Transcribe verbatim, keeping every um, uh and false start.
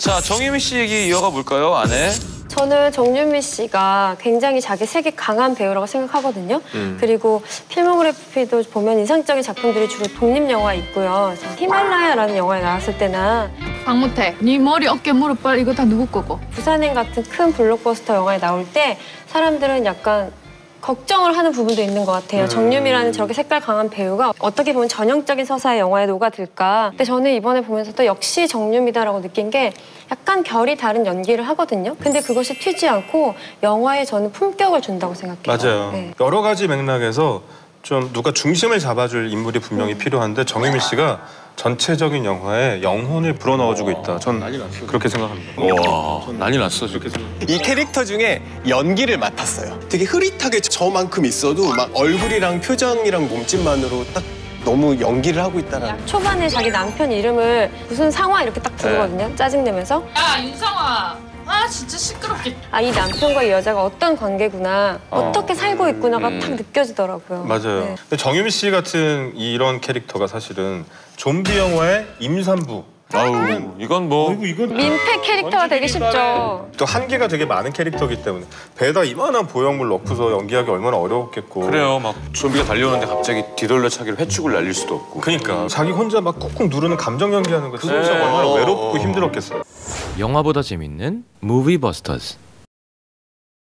자, 정유미 씨 얘기 이어가 볼까요, 아내? 저는 정유미 씨가 굉장히 자기 색이 강한 배우라고 생각하거든요. 음. 그리고 필모그래피도 보면 인상적인 작품들이 주로 독립영화에 있고요. 히말라야라는 영화에 나왔을 때나 박무태, 네 머리, 어깨, 무릎, 발 이거 다 누구 거고? 부산행 같은 큰 블록버스터 영화에 나올 때 사람들은 약간 걱정을 하는 부분도 있는 것 같아요. 음. 정유미라는 저렇게 색깔 강한 배우가 어떻게 보면 전형적인 서사의 영화에 녹아들까. 근데 저는 이번에 보면서도 역시 정유미다라고 느낀 게 약간 결이 다른 연기를 하거든요. 근데 그것이 튀지 않고 영화에 저는 품격을 준다고 생각해요. 맞아요. 네. 여러 가지 맥락에서 좀 누가 중심을 잡아줄 인물이 분명히 음. 필요한데 정유미 씨가 전체적인 영화에 영혼을 불어넣어주고 있다. 전 그렇게 생각합니다. 와, 난리 났어. 이 캐릭터 중에 연기를 맡았어요. 되게 흐릿하게 저만큼 있어도 막 얼굴이랑 표정이랑 몸짓만으로 딱 너무 연기를 하고 있다는. 초반에 자기 남편 이름을 무슨 상화 이렇게 딱 부르거든요. 네. 짜증내면서. 야, 윤상화. 아, 진짜 시끄럽게. 아, 이 남편과 이 여자가 어떤 관계구나, 어. 어떻게 살고 있구나가 음. 딱 느껴지더라고요. 맞아요. 네. 근데 정유미 씨 같은 이런 캐릭터가 사실은 좀비 영화의 임산부. 아우, 이건 뭐 어이구, 이건 민폐 캐릭터가 되게 쉽죠. 또 한계가 되게 많은 캐릭터이기 때문에 배에다 이만한 보형물 넣고서 연기하기 얼마나 어려웠겠고. 그래요. 막 좀비가 달려오는데 갑자기 뒤돌려차기로 회축을 날릴 수도 없고. 그러니까 자기 혼자 막 꾹꾹 누르는 감정 연기하는 거 진짜 네. 얼마나 외롭고 힘들었겠어요. 영화보다 재밌는 무비버스터즈.